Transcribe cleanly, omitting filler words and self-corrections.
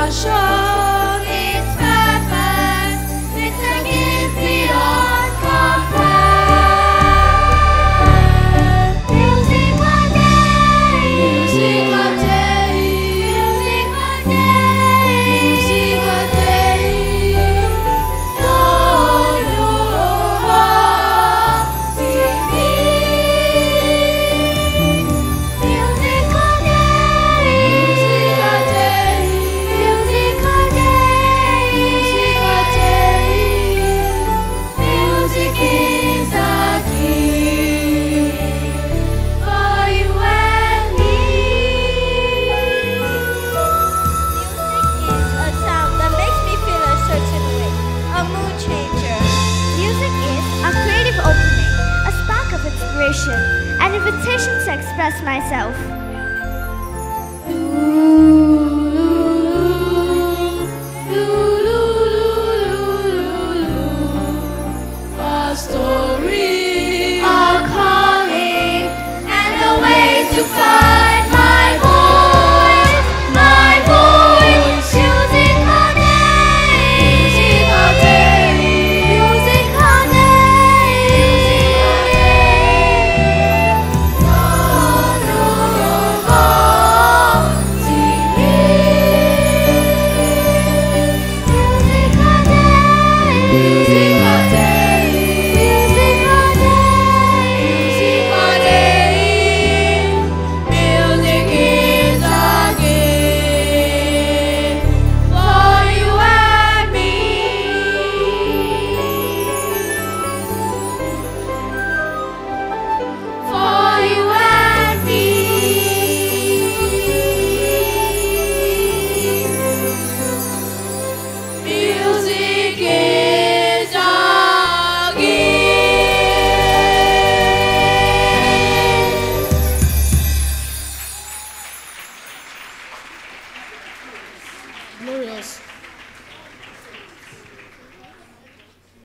passion, its purpose, it's a gift beyond compare. Music a day, music a day, music a day, music a day. Know your heart, sing me. Music a day, music a day, music a day, music a day. Music is a gift for you and me. Music is a sound that makes me feel a certain way, a mood changer. Music is a creative opening, a spark of inspiration, an invitation to express myself. A story, a calling, and a way to find my voice, my voice. Music a day, music a day, music a day, music a day. Know your heart, sing me. Music a day, music a day, music a day, music a day. Music is a gift for you and me. For you and me. Music is a gift. Glorious.